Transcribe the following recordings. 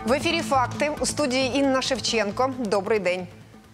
В ефірі «Факти», у студії Інна Шевченко. Добрий день.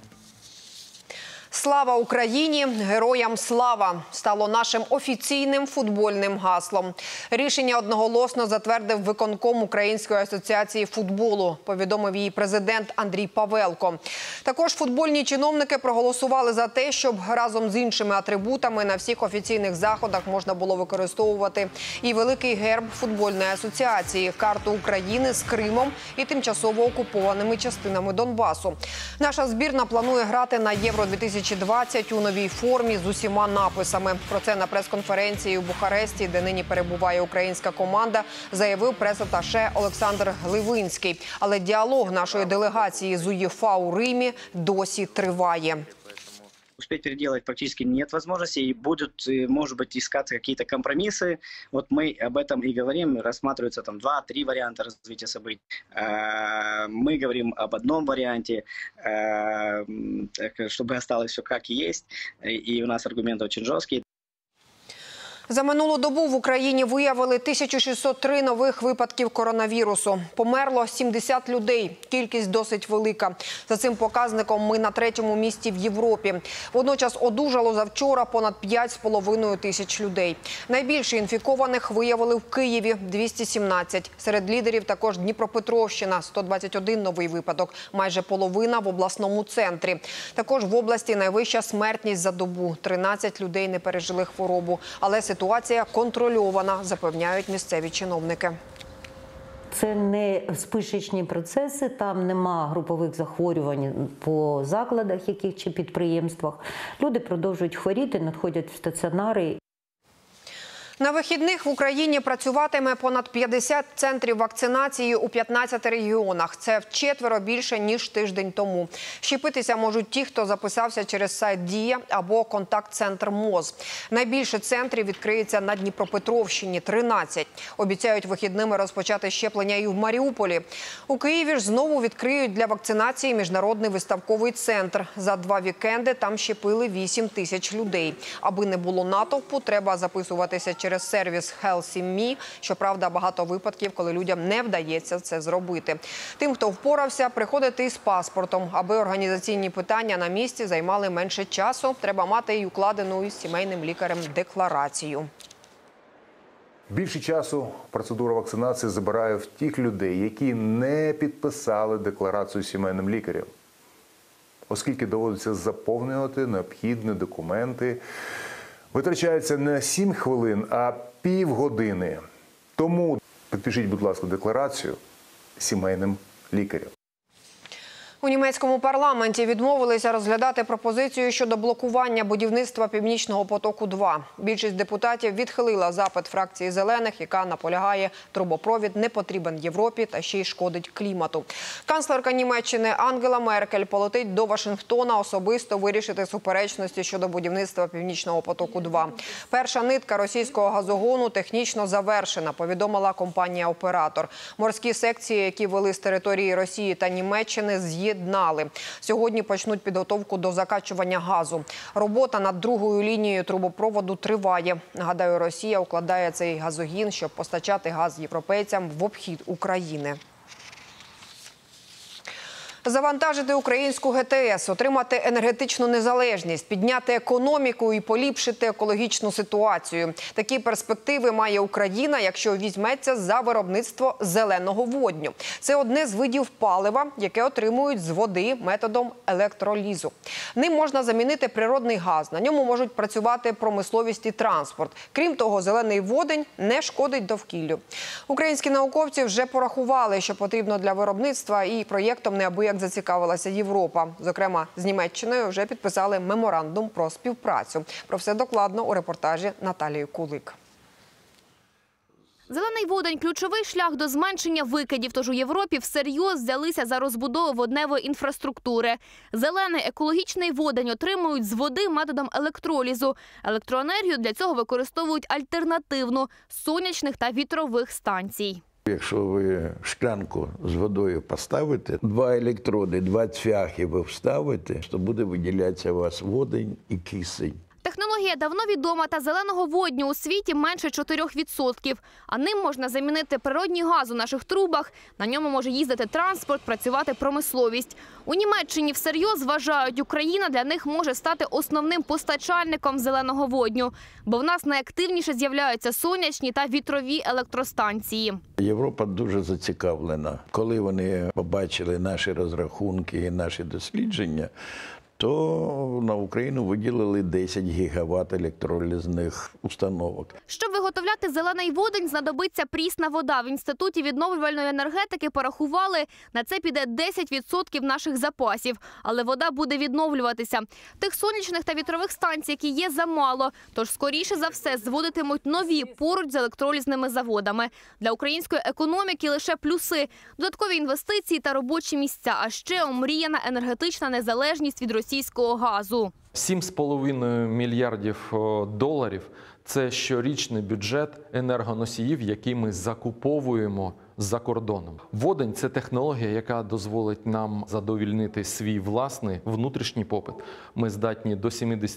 «Слава Україні! Героям слава!» стало нашим офіційним футбольним гаслом. Рішення одноголосно затвердив виконком Української асоціації футболу, повідомив її президент Андрій Павелко. Також футбольні чиновники проголосували за те, щоб разом з іншими атрибутами на всіх офіційних заходах можна було використовувати і великий герб футбольної асоціації, карту України з Кримом і тимчасово окупованими частинами Донбасу. Наша збірна планує грати на Євро-2020 у новій формі з усіма написами. Про це на прес-конференції у Бухаресті, де нині перебуває українська команда, заявив прес-аташе Олександр Гливинський. Але діалог нашої делегації з УЄФА у Римі досі триває. Успеть переделать практически нет возможности, и будут, может быть, искать какие-то компромиссы. Вот мы об этом и говорим, рассматриваются там 2-3 варианта развития событий. Мы говорим об одном варианте, чтобы осталось все как и есть, и у нас аргументы очень жесткие. За минулу добу в Україні виявили 1603 нових випадків коронавірусу. Померло 70 людей. Кількість досить велика. За цим показником ми на 3-му місці в Європі. Водночас одужало завчора понад 5,5 тисяч людей. Найбільше інфікованих виявили в Києві – 217. Серед лідерів також Дніпропетровщина – 121 новий випадок. Майже половина в обласному центрі. Також в області найвища смертність за добу. 13 людей не пережили хворобу. Але ситуація контрольована, запевняють місцеві чиновники. Це не спишечні процеси, там нема групових захворювань по закладах яких чи підприємствах. Люди продовжують хворіти, надходять в стаціонари. На вихідних в Україні працюватиме понад 50 центрів вакцинації у 15 регіонах. Це вчетверо більше, ніж тиждень тому. Щепитися можуть ті, хто записався через сайт «Дія» або контакт-центр МОЗ. Найбільше центрів відкриється на Дніпропетровщині – 13. Обіцяють вихідними розпочати щеплення і в Маріуполі. У Києві ж знову відкриють для вакцинації міжнародний виставковий центр. За 2 вікенди там щепили 8 тисяч людей. Аби не було натовпу, треба записуватися через сервіс HealthyMe. Щоправда, багато випадків, коли людям не вдається це зробити. Тим, хто впорався, приходити із паспортом. Аби організаційні питання на місці займали менше часу, треба мати і укладену із сімейним лікарем декларацію. Більше часу процедура вакцинації забирає в тих людей, які не підписали декларацію сімейним лікарем. Оскільки доводиться заповнювати необхідні документи, витрачається не 7 хвилин, а півгодини. Тому підпишіть, будь ласка, декларацію сімейним лікарем. У німецькому парламенті відмовилися розглядати пропозицію щодо блокування будівництва «Північного потоку-2». Більшість депутатів відхилила запит фракції «Зелених», яка наполягає, трубопровід не потрібен Європі та ще й шкодить клімату. Канцлерка Німеччини Ангела Меркель полетить до Вашингтона особисто вирішити суперечності щодо будівництва «Північного потоку-2». Перша нитка російського газогону технічно завершена, повідомила компанія-оператор. Морські секції, які вели з території Росії та Німеччини, з'єднали. Сьогодні почнуть підготовку до закачування газу. Робота над другою лінією трубопроводу триває. Нагадаю, Росія укладає цей газогін, щоб постачати газ європейцям в обхід України. Завантажити українську ГТС, отримати енергетичну незалежність, підняти економіку і поліпшити екологічну ситуацію. Такі перспективи має Україна, якщо візьметься за виробництво зеленого водню. Це одне з видів палива, яке отримують з води методом електролізу. Ним можна замінити природний газ, на ньому можуть працювати промисловість і транспорт. Крім того, зелений водень не шкодить довкіллю. Українські науковці вже порахували, що потрібно для виробництва, і проєктом неабияк зацікавилася Європа. Зокрема, з Німеччиною вже підписали меморандум про співпрацю. Про все докладно у репортажі Наталії Кулик. Зелений водень – ключовий шлях до зменшення викидів, тож у Європі всерйоз взялися за розбудову водневої інфраструктури. Зелений екологічний водень отримують з води методом електролізу. Електроенергію для цього використовують альтернативну – з сонячних та вітрових станцій. Якщо ви шклянку з водою поставите, 2 електроди, 2 цвяхи ви вставите, то буде виділятися у вас водень і кисень. Технологія давно відома, та зеленого водню у світі менше 4%. А ним можна замінити природній газ у наших трубах. На ньому може їздити транспорт, працювати промисловість. У Німеччині всерйоз вважають, Україна для них може стати основним постачальником зеленого водню. Бо в нас найактивніше з'являються сонячні та вітрові електростанції. Європа дуже зацікавлена. Коли вони побачили наші розрахунки і наші дослідження, то на Україну виділили 10 гігават електролізних установок. Щоб виготовляти зелений водень, знадобиться прісна вода. В Інституті відновлювальної енергетики порахували, на це піде 10% наших запасів. Але вода буде відновлюватися. Тих сонячних та вітрових станцій, які є, замало. Тож, скоріше за все, зводитимуть нові поруч з електролізними заводами. Для української економіки лише плюси. Додаткові інвестиції та робочі місця. А ще омріяна енергетична незалежність від російського газу. 7,5 мільярдів доларів – це щорічний бюджет енергоносіїв, які ми закуповуємо за кордоном. Водень – це технологія, яка дозволить нам задовольнити свій власний внутрішній попит. Ми здатні до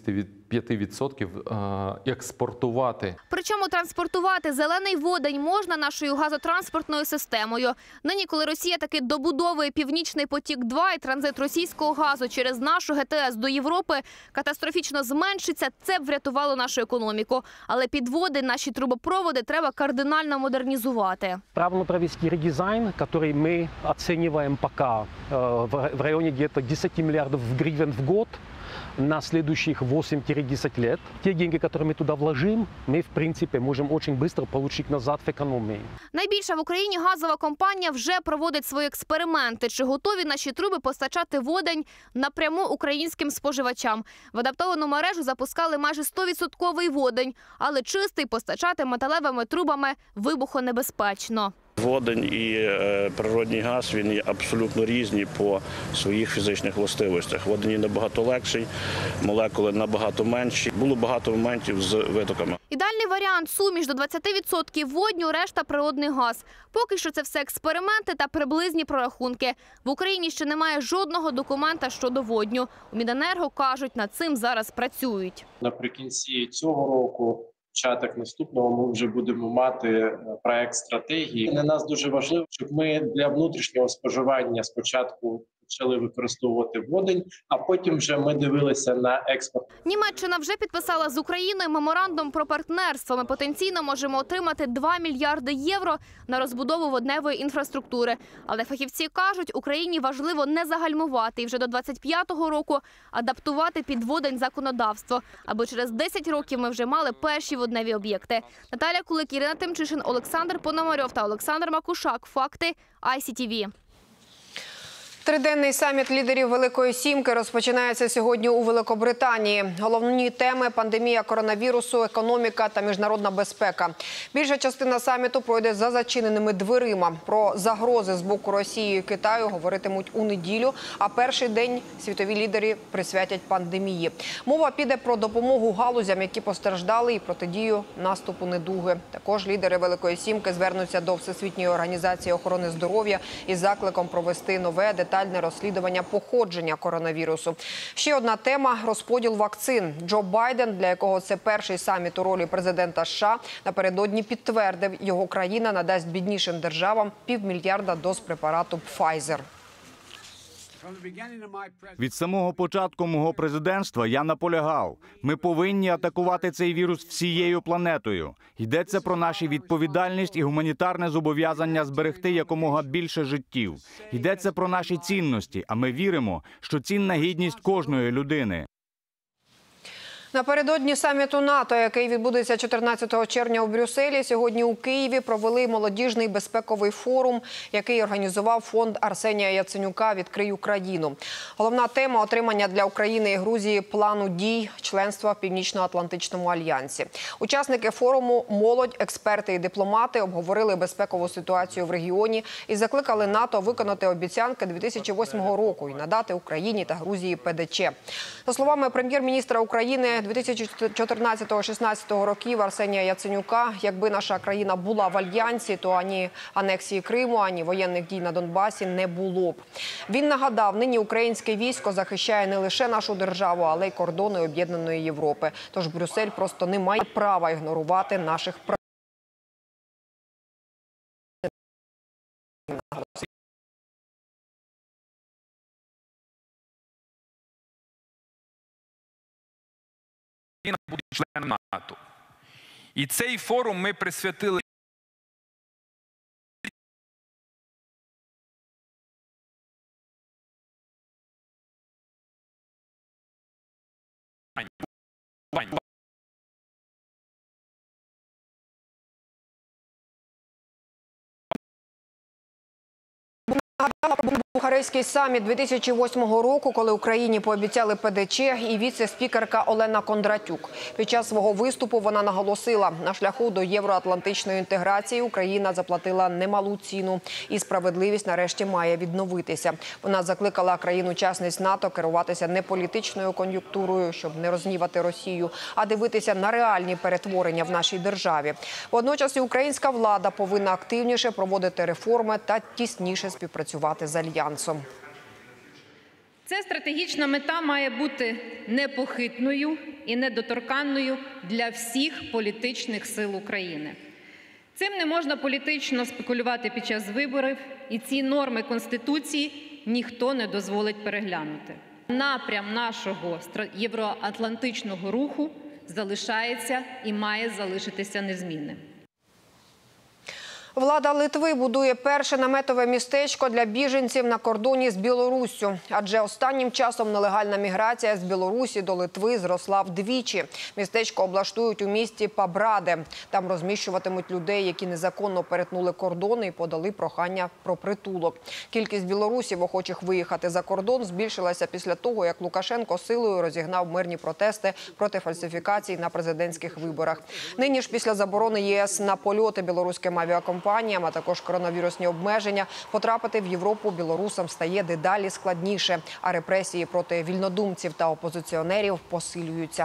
75% експортувати. Причому транспортувати зелений водень можна нашою газотранспортною системою. Нині, коли Росія таки добудовує «Північний потік-2» і транзит російського газу через нашу ГТС до Європи катастрофічно зменшиться, це б врятувало нашу економіку. Але підводи, наші трубопроводи треба кардинально модернізувати. Правильно провести редизайн, который мы оцениваем пока в районе где-то 10 миллиардов гривен в год на следующих 8-10 лет. Те деньги, которые мы туда вложим, мы, в принципе, можем очень быстро получить назад в экономии. Найбільша в Україні газова компанія вже проводить свої експерименти. Чи готові наші труби постачати водень напряму українським споживачам? В адаптовану мережу запускали майже 100% водень, але чистий постачати металевими трубами вибухонебезпечно. Водень і природній газ, він є абсолютно різні по своїх фізичних властивостях. Водень набагато легший, молекули набагато менші. Було багато моментів з витоками. Ідеальний варіант – суміш до 20% водню, решта – природний газ. Поки що це все експерименти та приблизні прорахунки. В Україні ще немає жодного документа щодо водню. У Міненерго кажуть, над цим зараз працюють. Наприкінці цього року, початок наступного, ми вже будемо мати проект стратегії. Для нас дуже важливо, щоб ми для внутрішнього споживання спочатку почали використовувати водень, а потім вже ми дивилися на експорт. Німеччина вже підписала з Україною меморандум про партнерство. Ми потенційно можемо отримати 2 мільярди євро на розбудову водневої інфраструктури. Але фахівці кажуть, Україні важливо не загальмувати і вже до 25-го року адаптувати під водень законодавство, аби через 10 років ми вже мали перші водневі об'єкти. Наталя Кулик, Ірина Тимчишин, Олександр Пономарьов та Олександр Макушак. Факти ICTV. Триденний саміт лідерів Великої Сімки розпочинається сьогодні у Великобританії. Головні теми – пандемія коронавірусу, економіка та міжнародна безпека. Більша частина саміту пройде за зачиненими дверима. Про загрози з боку Росії і Китаю говоритимуть у неділю, а перший день світові лідери присвятять пандемії. Мова піде про допомогу галузям, які постраждали, і протидію наступу недуги. Також лідери Великої Сімки звернуться до Всесвітньої організації охорони здоров'я із закликом провести нове детальне розслідування походження коронавірусу. Ще одна тема – розподіл вакцин. Джо Байден, для якого це перший саміт у ролі президента США, напередодні підтвердив, його країна надасть біднішим державам півмільярда доз препарату Pfizer. Від самого початку мого президентства я наполягав. Ми повинні атакувати цей вірус всією планетою. Йдеться про нашу відповідальність і гуманітарне зобов'язання зберегти якомога більше життів. Йдеться про наші цінності, а ми віримо, що цінна гідність кожної людини. Напередодні саміту НАТО, який відбудеться 14 червня у Брюсселі, сьогодні у Києві провели молодіжний безпековий форум, який організував фонд Арсенія Яценюка «Відкрий Україну». Головна тема – отримання для України і Грузії плану дій членства в Північно-Атлантичному альянсі. Учасники форуму – молодь, експерти і дипломати – обговорили безпекову ситуацію в регіоні і закликали НАТО виконати обіцянки 2008 року і надати Україні та Грузії ПДЧ. За словами прем'єр-міністра України України 2014-16 років Арсенія Яценюка. Якби наша країна була в альянсі, то ані анексії Криму, ані воєнних дій на Донбасі не було б. Він нагадав, нині українське військо захищає не лише нашу державу, але й кордони Об'єднаної Європи. Тож Брюссель просто не має права ігнорувати наших прав. Україна буде членом НАТО. І цей форум ми присвятили Нагадала про Бухарестський саміт 2008 року, коли Україні пообіцяли ПДЧ і віце-спікерка Олена Кондратюк. Під час свого виступу вона наголосила, на шляху до євроатлантичної інтеграції Україна заплатила немалу ціну. І справедливість нарешті має відновитися. Вона закликала країн-учасниць НАТО керуватися не політичною кон'юнктурою, щоб не рознівати Росію, а дивитися на реальні перетворення в нашій державі. Водночас і українська влада повинна активніше проводити реформи та тісніше співпрацювати з Альянсом. Ця стратегічна мета має бути непохитною і недоторканною для всіх політичних сил України. Цим не можна політично спекулювати під час виборів, і ці норми Конституції ніхто не дозволить переглянути. Напрям нашого євроатлантичного руху залишається і має залишитися незмінним. Влада Литви будує перше наметове містечко для біженців на кордоні з Білоруссю. Адже останнім часом нелегальна міграція з Білорусі до Литви зросла вдвічі. Містечко облаштують у місті Пабраде. Там розміщуватимуть людей, які незаконно перетнули кордони і подали прохання про притулок. Кількість білорусів, охочих виїхати за кордон, збільшилася після того, як Лукашенко силою розігнав мирні протести проти фальсифікацій на президентських виборах. Нині ж після заборони ЄС на польоти білоруським авіакомпаніям, а також коронавірусні обмеження, потрапити в Європу білорусам стає дедалі складніше, а репресії проти вільнодумців та опозиціонерів посилюються.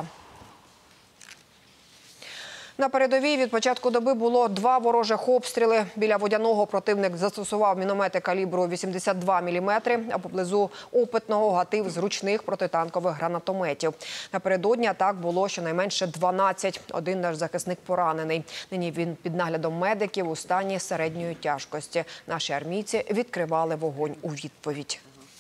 На передовій від початку доби було 2 ворожих обстріли. Біля Водяного противник застосував міномети калібру 82 мм, а поблизу Опитного гатив з ручних протитанкових гранатометів. Напередодні атак було щонайменше 12. Один наш захисник поранений. Нині він під наглядом медиків у стані середньої тяжкості. Наші армійці відкривали вогонь у відповідь.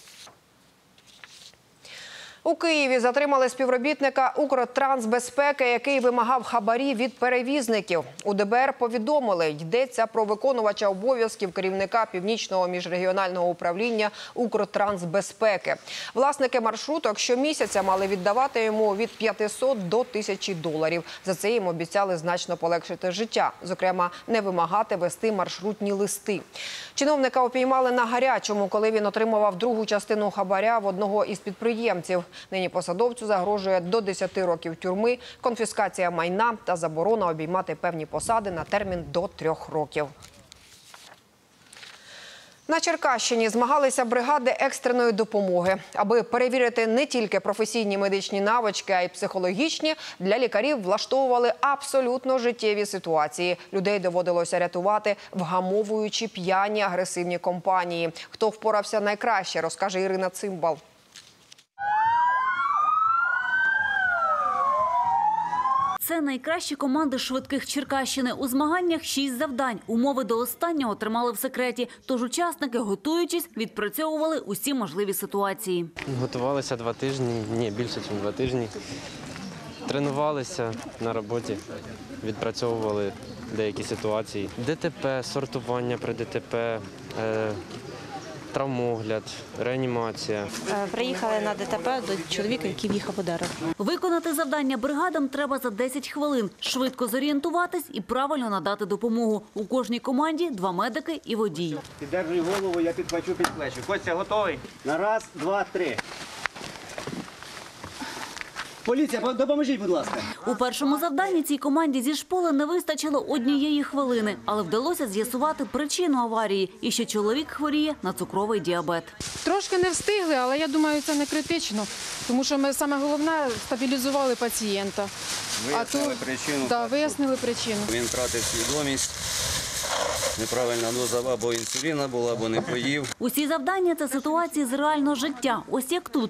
У Києві затримали співробітника Укртрансбезпеки, який вимагав хабарі від перевізників. У ДБР повідомили, йдеться про виконувача обов'язків керівника Північного міжрегіонального управління Укртрансбезпеки. Власники маршруток щомісяця мали віддавати йому від 500 до 1000 доларів. За це їм обіцяли значно полегшити життя. Зокрема, не вимагати вести маршрутні листи. Чиновника упіймали на гарячому, коли він отримував другу частину хабаря в одного із підприємців. Нині посадовцю загрожує до 10 років тюрми, конфіскація майна та заборона обіймати певні посади на термін до 3 років. На Черкащині змагалися бригади екстреної допомоги. Аби перевірити не тільки професійні медичні навички, а й психологічні, для лікарів влаштовували абсолютно життєві ситуації. Людей доводилося рятувати, вгамовуючи п'яні агресивні компанії. Хто впорався найкраще, розкаже Ірина Цимбал. Це найкращі команди швидких Черкащини. У змаганнях 6 завдань. Умови до останнього тримали в секреті. Тож учасники, готуючись, відпрацьовували усі можливі ситуації. Готувалися 2 тижні, ні, більше, ніж 2 тижні. Тренувалися на роботі, відпрацьовували деякі ситуації. ДТП, сортування при ДТП, травмогляд, реанімація. Приїхали на ДТП до чоловіка, який в'їхав у дерево. Виконати завдання бригадам треба за 10 хвилин. Швидко зорієнтуватись і правильно надати допомогу. У кожній команді 2 медики і водій. Піддержуй голову, я підхвачу під плечі. Костя, готовий? На 1, 2, 3. Поліція, допоможіть, будь ласка. У першому завданні цій команді зі шполи не вистачило 1 хвилини, але вдалося з'ясувати причину аварії і що чоловік хворіє на цукровий діабет. Трошки не встигли, але я думаю, це не критично, тому що ми саме головне стабілізували пацієнта. Вияснили причину. Так, вияснили причину. Він втратив свідомість, неправильна доза або інсуліна була, або не поїв. Усі завдання – це ситуації з реального життя. Ось як тут.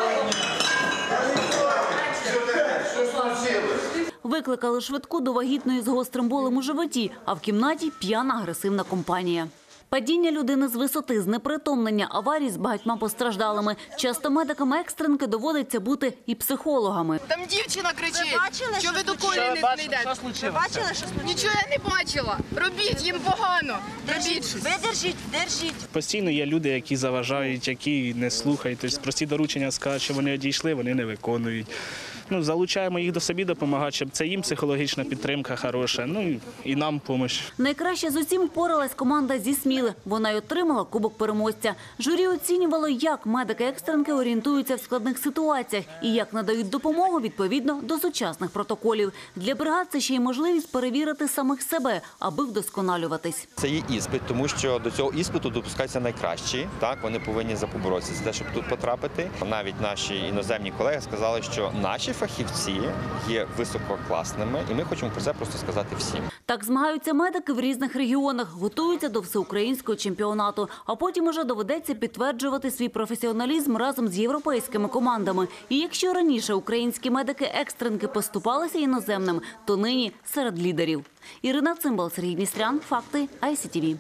Викликали швидку до вагітної з гострим болем у животі, а в кімнаті п'яна агресивна компанія. Падіння людини з висоти, знепритомлення, аварії з багатьма постраждалими. Часто медикам екстренки доводиться бути і психологами. Там дівчина кричить, що ви до Колі не знайдете. Ви бачили, що случилось? Нічого я не бачила. Робіть, їм погано. Робіть щось. Ви держіть. Постійно є люди, які заважають, які не слухають. Тобто прості доручення скажуть, що вони одійшли, вони не виконують. Залучаємо їх до собі допомагати, щоб це їм психологічна підтримка хороша, і нам допомога. Найкраще з усім впоралась команда зі Сміли. Вона й отримала кубок переможця. Журі оцінювало, як медики-екстренки орієнтуються в складних ситуаціях і як надають допомогу відповідно до сучасних протоколів. Для бригад це ще й можливість перевірити самих себе, аби вдосконалюватись. Це є іспит, тому що до цього іспиту допускаються найкращі. Так, вони повинні поборотися за те, щоб тут потрапити. Навіть наші іноземні колеги сказали, що наші фахівці є висококласними, і ми хочемо про це просто сказати всім. Так змагаються медики в різних регіонах, готуються до всеукраїнського чемпіонату, а потім уже доведеться підтверджувати свій професіоналізм разом з європейськими командами. І якщо раніше українські медики-екстренки поступалися іноземним, то нині серед лідерів. Ірина Цимбал, Сергій Дністрян, Факти, ICTV.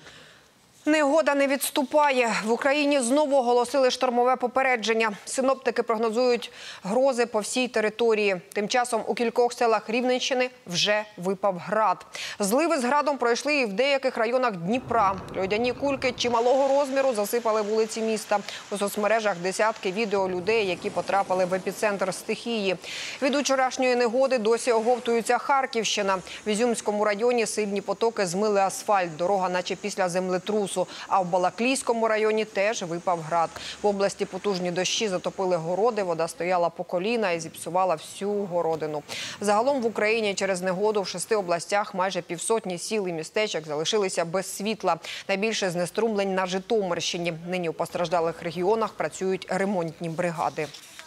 Негода не відступає. В Україні знову оголосили штормове попередження. Синоптики прогнозують грози по всій території. Тим часом у кількох селах Рівненщини вже випав град. Зливи з градом пройшли і в деяких районах Дніпра. Льодяні кульки чималого розміру засипали вулиці міста. У соцмережах десятки відео людей, які потрапили в епіцентр стихії. Від вчорашньої негоди досі оговтується Харківщина. В Ізюмському районі сильні потоки змили асфальт. Дорога наче після землетрусу. А в Балаклійському районі теж випав град. В області потужні дощі затопили городи, вода стояла по коліна і зіпсувала всю городину. Загалом в Україні через негоду в 6 областях майже півсотні сіл і містечок залишилися без світла. Найбільше знеструмлень на Житомирщині. Нині у постраждалих регіонах працюють ремонтні бригади.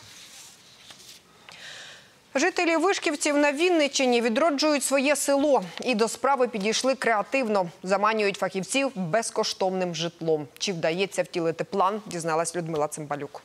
Жителі Вишківців на Вінниччині відроджують своє село і до справи підійшли креативно. Заманюють фахівців безкоштовним житлом. Чи вдається втілити план, дізналась Людмила Цимбалюк.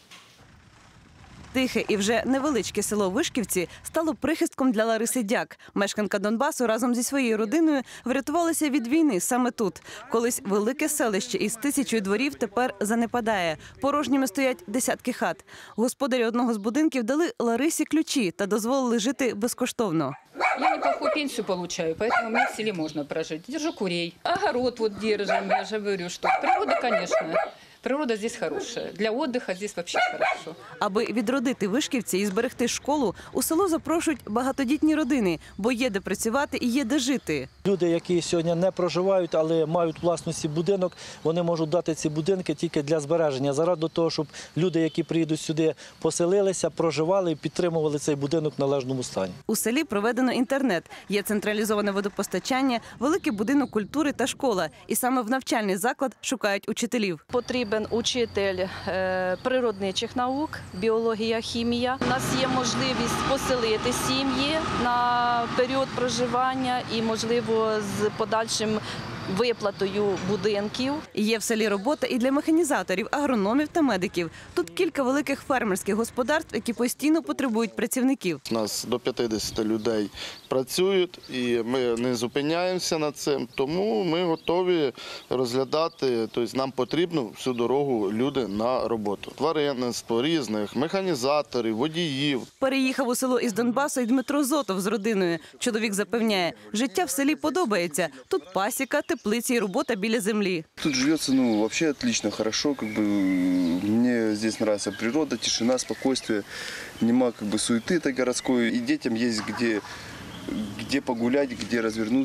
Тихе і вже невеличке село Вишківці стало прихистком для Лариси Дяк. Мешканка Донбасу разом зі своєю родиною врятувалася від війни саме тут. Колись велике селище із 1000 дворів тепер занепадає. Порожніми стоять десятки хат. Господарі одного з будинків дали Ларисі ключі та дозволили жити безкоштовно. Я неплохую пенсию получаю, поэтому мне в селе можно прожить. Держу курей. Огород вот держим, я же говорю, что природа, конечно. Природа здесь хорошая. Для отдыха здесь вообще хорошо. Аби відродити Вишківці і зберегти школу, у село запрошують багатодітні родини, бо є де працювати і є де жити. Люди, які сьогодні не проживають, але мають власності будинок, вони можуть дати ці будинки тільки для збереження, заради того, щоб люди, які приїдуть сюди, поселилися, проживали і підтримували цей будинок в належному стані. У селі проведено інтернет, є централізоване водопостачання, великий будинок культури та школа. І саме в навчальний заклад шукають учителів. Потрібен учитель природничих наук, біологія, хімія. У нас є можливість поселити сім'ї на період проживання і, можливо, з подальшим виплатою будинків. Є в селі робота і для механізаторів, агрономів та медиків. Тут кілька великих фермерських господарств, які постійно потребують працівників. У нас до 50 людей працюють і ми не зупиняємося над цим, тому ми готові розглядати, тобто нам потрібно всю дорогу люди на роботу. Тваринництво різних, механізаторів, водіїв. Переїхав у село із Донбасу і Дмитро Зотов з родиною. Чоловік запевняє, життя в селі подобається. Тут пасіка, теплиці і робота біля землі. Тут живеться, вообще отлично, хорошо, мне здесь нравится природа, тишина, спокойствие, нема суеты городской, и детям есть где погулять, где развернуться.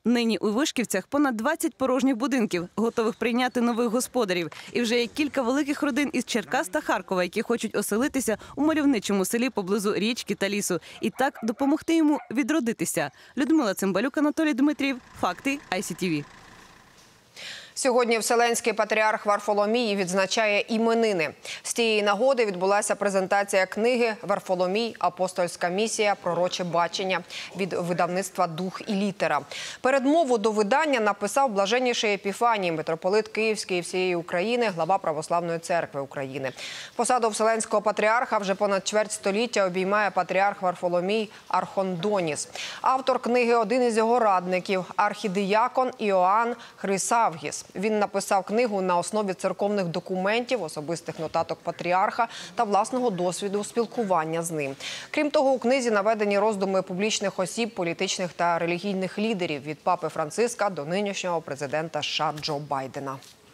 Нині у Вишківцях понад 20 порожніх будинків, готових прийняти нових господарів. І вже є кілька великих родин із Черкас та Харкова, які хочуть оселитися у мальовничому селі поблизу річки та лісу. І так допомогти йому відродитися. Людмила Цимбалюк, Анатолій Дмитрієв. Факти ICTV. Сьогодні Вселенський патріарх Варфоломій відзначає іменини. З тієї нагоди відбулася презентація книги «Варфоломій. Апостольська місія. Пророче бачення» від видавництва «Дух і літера». Передмову до видання написав блаженніший Епіфаній, митрополит Київський і всієї України, глава Православної церкви України. Посаду Вселенського патріарха вже понад чверть століття обіймає патріарх Варфоломій Архондоніс. Автор книги – один із його радників – архідіякон Іоанн Хрисавгіс. Він написав книгу на основі церковних документів, особистих нотаток патріарха та власного досвіду спілкування з ним. Крім того, у книзі наведені роздуми публічних осіб, політичних та релігійних лідерів від папи Франциска до нинішнього президента США Джо Байдена.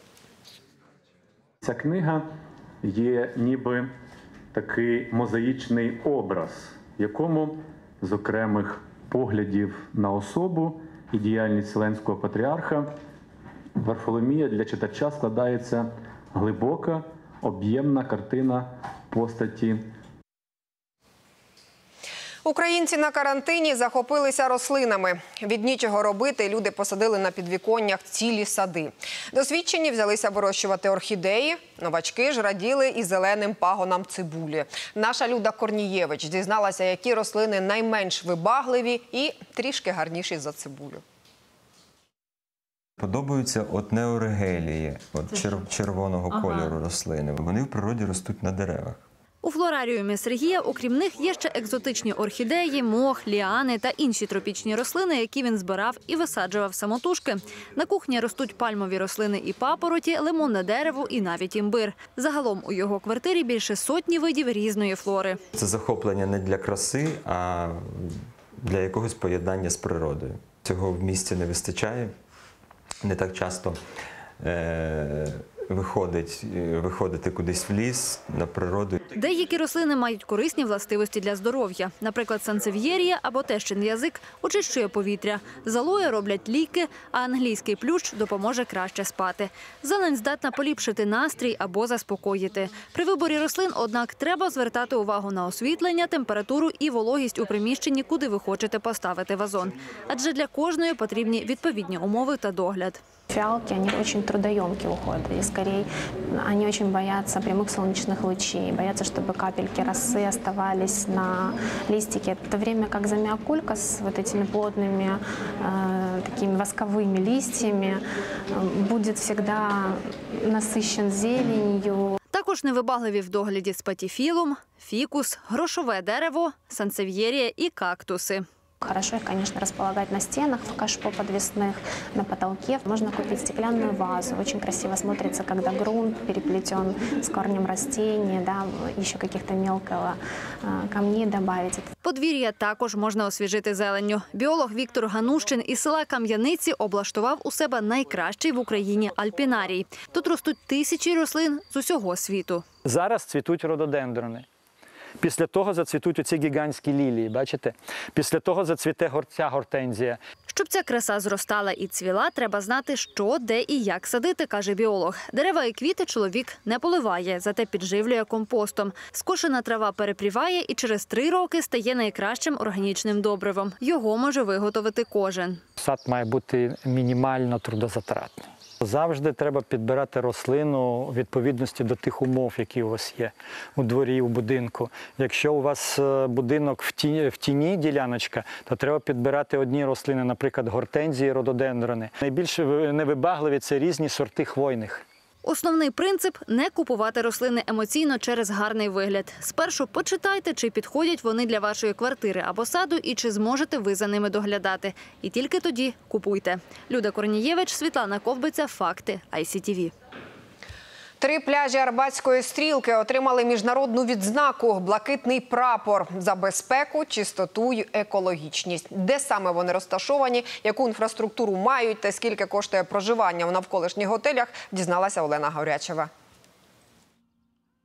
Ця книга є ніби такий мозаїчний образ, в якому з окремих поглядів на особу і діяльність Вселенського патріарха Варфоломія для читача складається глибока, об'ємна картина постаті. Українці на карантині захопилися рослинами. Від нічого робити люди посадили на підвіконнях цілі сади. Досвідчені взялися вирощувати орхідеї, новачки ж раділи і зеленим пагонам цибулі. Наша Люда Корнієвич дізналася, які рослини найменш вибагливі і трішки гарніші за цибулю. Подобаються неорегелії, червоного кольору рослини. Вони в природі ростуть на деревах. У флораріумі Сергія, окрім них, є ще екзотичні орхідеї, мох, ліани та інші тропічні рослини, які він збирав і висаджував самотужки. На кухні ростуть пальмові рослини і папороті, лимонне дерево і навіть імбир. Загалом у його квартирі більше сотні видів різної флори. Це захоплення не для краси, а для якогось поєднання з природою. Цього в місті не вистачає. Не так часто виходити кудись в ліс, на природу. Деякі рослини мають корисні властивості для здоров'я. Наприклад, сансев'єрія або тещин язик очищує повітря. З алоє роблять ліки, а англійський плющ допоможе краще спати. Зелень здатна поліпшити настрій або заспокоїти. При виборі рослин, однак, треба звертати увагу на освітлення, температуру і вологість у приміщенні, куди ви хочете поставити вазон. Адже для кожної потрібні відповідні умови та догляд. Фиалки, они очень трудоемкие уходы, и скорее они очень боятся прямых солнечных лучей, боятся, чтобы капельки росы оставались на листике. В то время как замиокулька с вот этими плотными такими восковыми листьями будет всегда насыщен зеленью. Також невибагливі в догляді спатіфілум, фікус, грошове дерево, сансев'єрія і кактуси. Хорошо их, конечно, располагать на стенах, в кашпо подвесных, на потолке. Можно купить стеклянную вазу. Очень красиво смотрится, когда грунт переплетен с корнем растения, да, еще каких-то мелкого камней добавить. Подвір'я також можна освіжити зеленню. Біолог Віктор Ганущин із села Кам'яниці облаштував у себе найкращий в Україні альпінарій. Тут ростуть тисячі рослин з усього світу. Зараз цвітуть рододендрони. Після того зацвітуть оці гігантські лілії, бачите? Після того зацвіте ця гортензія. Щоб ця краса зростала і цвіла, треба знати, що, де і як садити, каже біолог. Дерева і квіти чоловік не поливає, зате підживлює компостом. Скошена трава перепріває і через 3 роки стає найкращим органічним добривом. Його може виготовити кожен. Сад має бути мінімально трудозатратний. Завжди треба підбирати рослину у відповідності до тих умов, які у вас є у дворі, у будинку. Якщо у вас будинок в тіні діляночка, то треба підбирати одні рослини, наприклад, гортензії, рододендрони. Найбільш невибагливі – це різні сорти хвойних. Основний принцип – не купувати рослини емоційно через гарний вигляд. Спершу почитайте, чи підходять вони для вашої квартири або саду і чи зможете ви за ними доглядати. І тільки тоді купуйте. Люда Корнієвич, Світлана Ковбиця, Факти ICTV. 3 пляжі Арбатської стрілки отримали міжнародну відзнаку «Блакитний прапор» за безпеку, чистоту й екологічність. Де саме вони розташовані, яку інфраструктуру мають та скільки коштує проживання у навколишніх готелях, дізналася Олена Гаврячева.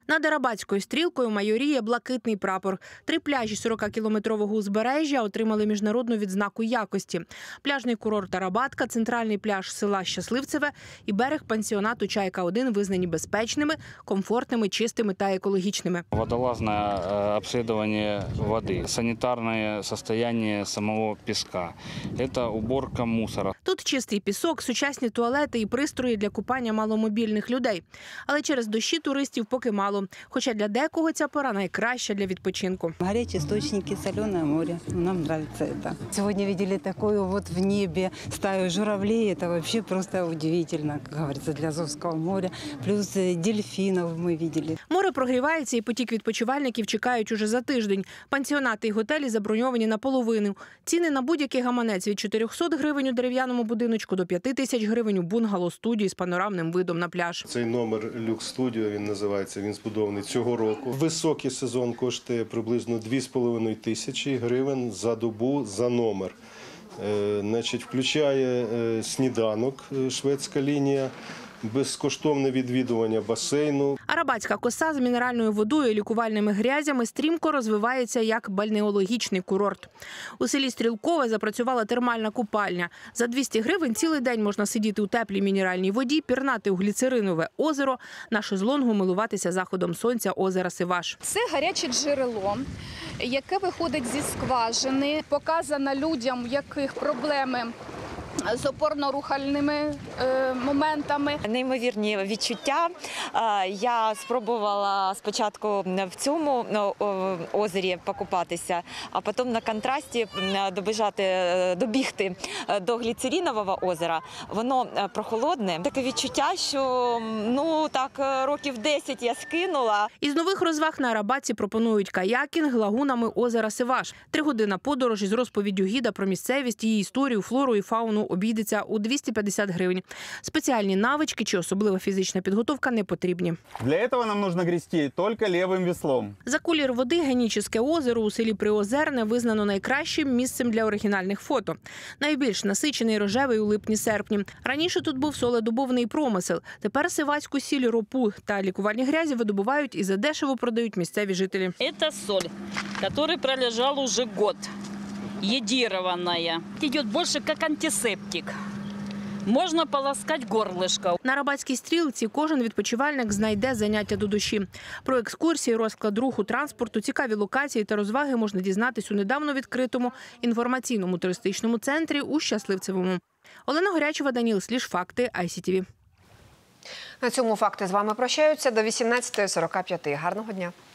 Над Арабатською стрілкою майоріє блакитний прапор. 3 пляжі 40-кілометрового узбережжя отримали міжнародну відзнаку якості. Пляжний курорт Арабатка, центральний пляж села Щасливцеве і берег пансіонату «Чайка-1» визнані безпечними, комфортними, чистими та екологічними. Водолазное обследование воды, санитарное состояние самого песка, это уборка мусора. Тут чистий пісок, сучасні туалети і пристрої для купання маломобільних людей. Але через дощі туристів поки мало. Хоча для декого ця пора найкраща для відпочинку. Горячие источники, соленое море. Нам нравится это. Сегодня видели такую вот в небе стаю журавлей. Это вообще просто удивительно, как говорится, для Азовского моря. Плюс дельфинов мы видели. Море прогрівається і потік відпочивальників чекають уже за тиждень. Пансіонати і готелі заброньовані наполовину. Ціни на будь-який гаманець від 400 гривень у дерев'яному будиночку до 5000 гривень у бунгало-студії з панорамним видом на пляж. Цей номер люкс-студіо, він називається, він збудований цього року. Високий сезон коштує приблизно 2500 гривень за добу за номер. Значить, включає сніданок, шведська лінія, безкоштовне відвідування басейну. Арабатська коса з мінеральною водою і лікувальними грязями стрімко розвивається як бальнеологічний курорт. У селі Стрілкове запрацювала термальна купальня. За 200 гривень цілий день можна сидіти у теплій мінеральній воді, пірнати у гліцеринове озеро, на шезлонгу милуватися заходом сонця озера Сиваш. Це гаряче джерело, яке виходить зі скважини. Показано людям, яких проблеми з опорно-рухальними моментами. Неймовірні відчуття. Я спробувала спочатку в цьому озері покупатися, а потім на контрасті добігти до гліцерінового озера. Воно прохолодне. Таке відчуття, що років 10 я скинула. Із нових розваг на Арабатці пропонують каякінг лагунами озера Сиваш. 3-годинна подорож із розповіддю гіда про місцевість, її історію, флору і фауну обійдеться у 250 гривень. Спеціальні навички чи особлива фізична підготовка не потрібні. Для цього нам потрібно грести тільки лівим веслом. За колір води Генічеське озеро у селі Приозерне визнано найкращим місцем для оригінальних фото. Найбільш насичений рожевий у липні-серпні. Раніше тут був соледобувний промисел. Тепер сивацьку сіль, ропу та лікувальні грязі видобувають і задешево продають місцеві жителі. Це соль, яка пролежала вже рік. Йодированная. Идет больше как антисептик. Можна полоскати горлишко. На Арабатській стрілці кожен відпочивальник знайде заняття до душі. Про екскурсії, розклад руху, транспорту, цікаві локації та розваги можна дізнатись у недавно відкритому інформаційному туристичному центрі у Щасливцевому. Олена Горячева, Даніл Сліж, Факти, ICTV. На цьому факти з вами прощаються до 18:45. Гарного дня.